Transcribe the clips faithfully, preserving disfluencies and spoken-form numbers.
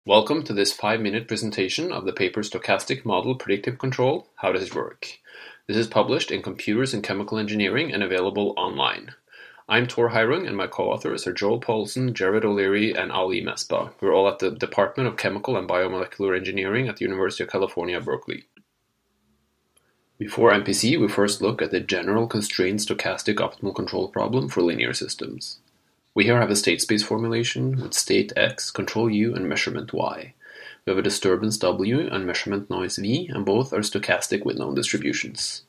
Welcome to this five-minute presentation of the paper Stochastic Model Predictive Control, How Does It Work? This is published in Computers and Chemical Engineering and available online. I'm Tor Heirung and my co-authors are Joel Paulson, Jared O'Leary, and Ali Mesbah. We're all at the Department of Chemical and Biomolecular Engineering at the University of California, Berkeley. Before M P C, we first look at the general constrained stochastic optimal control problem for linear systems. We here have a state space formulation with state X, control U, and measurement Y. We have a disturbance W and measurement noise V, and both are stochastic with known distributions.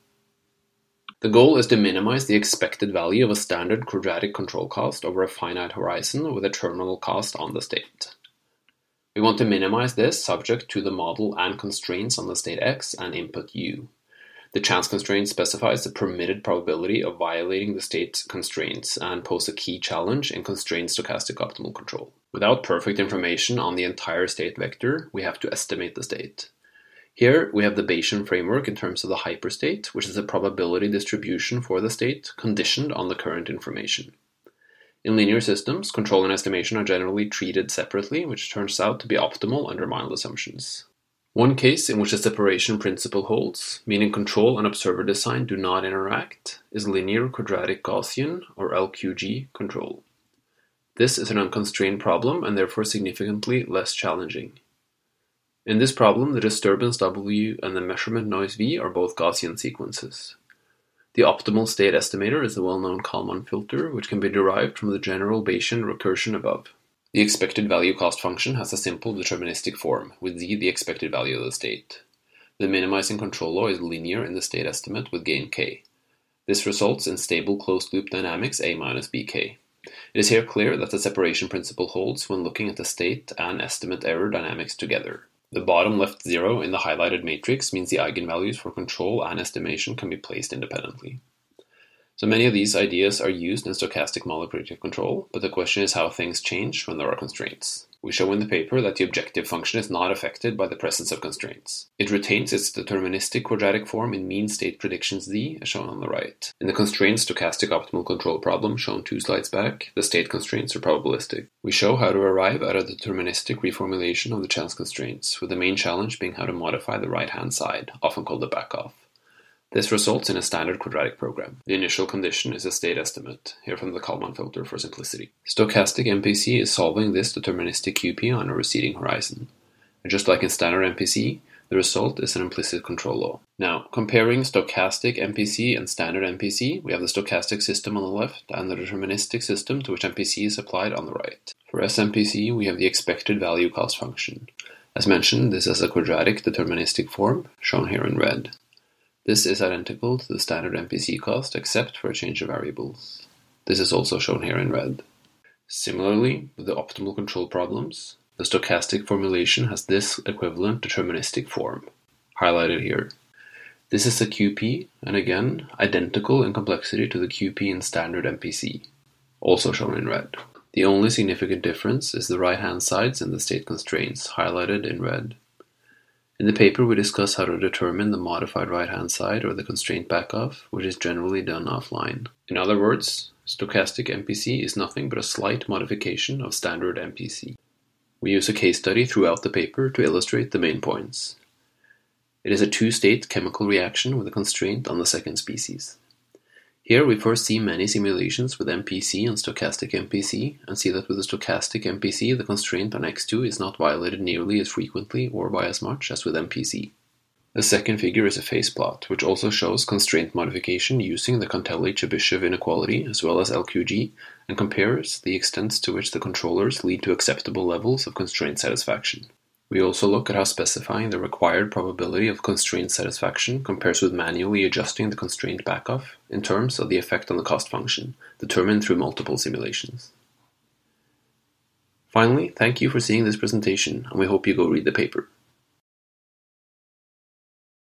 The goal is to minimize the expected value of a standard quadratic control cost over a finite horizon with a terminal cost on the state. We want to minimize this subject to the model and constraints on the state X and input U. The chance constraint specifies the permitted probability of violating the state constraints and pose a key challenge in constrained stochastic optimal control. Without perfect information on the entire state vector, we have to estimate the state. Here we have the Bayesian framework in terms of the hyperstate, which is a probability distribution for the state conditioned on the current information. In linear systems, control and estimation are generally treated separately, which turns out to be optimal under mild assumptions. One case in which the separation principle holds, meaning control and observer design do not interact, is linear quadratic Gaussian, or L Q G, control. This is an unconstrained problem and therefore significantly less challenging. In this problem, the disturbance W and the measurement noise V are both Gaussian sequences. The optimal state estimator is the well-known Kalman filter, which can be derived from the general Bayesian recursion above. The expected value cost function has a simple deterministic form, with Z the expected value of the state. The minimizing control law is linear in the state estimate with gain K. This results in stable closed-loop dynamics A minus B K. It is here clear that the separation principle holds when looking at the state and estimate error dynamics together. The bottom left zero in the highlighted matrix means the eigenvalues for control and estimation can be placed independently. So many of these ideas are used in stochastic model predictive control, but the question is how things change when there are constraints. We show in the paper that the objective function is not affected by the presence of constraints. It retains its deterministic quadratic form in mean state predictions Z, as shown on the right. In the constrained stochastic optimal control problem shown two slides back, the state constraints are probabilistic. We show how to arrive at a deterministic reformulation of the chance constraints, with the main challenge being how to modify the right-hand side, often called the backoff. This results in a standard quadratic program. The initial condition is a state estimate, here from the Kalman filter for simplicity. Stochastic M P C is solving this deterministic Q P on a receding horizon. And just like in standard M P C, the result is an implicit control law. Now, comparing stochastic M P C and standard M P C, we have the stochastic system on the left and the deterministic system to which M P C is applied on the right. For S M P C, we have the expected value cost function. As mentioned, this has a quadratic deterministic form, shown here in red. This is identical to the standard M P C cost except for a change of variables. This is also shown here in red. Similarly, with the optimal control problems, the stochastic formulation has this equivalent deterministic form, highlighted here. This is the Q P, and again, identical in complexity to the Q P in standard M P C, also shown in red. The only significant difference is the right-hand sides and the state constraints, highlighted in red. In the paper, we discuss how to determine the modified right-hand side or the constraint backoff, which is generally done offline. In other words, stochastic M P C is nothing but a slight modification of standard M P C. We use a case study throughout the paper to illustrate the main points. It is a two-state chemical reaction with a constraint on the second species. Here we first see many simulations with M P C and stochastic M P C, and see that with the stochastic M P C the constraint on X two is not violated nearly as frequently or by as much as with M P C. The second figure is a phase plot, which also shows constraint modification using the Cantelli-Chebyshev inequality as well as L Q G, and compares the extent to which the controllers lead to acceptable levels of constraint satisfaction. We also look at how specifying the required probability of constraint satisfaction compares with manually adjusting the constraint backoff in terms of the effect on the cost function, determined through multiple simulations. Finally, thank you for seeing this presentation, and we hope you go read the paper.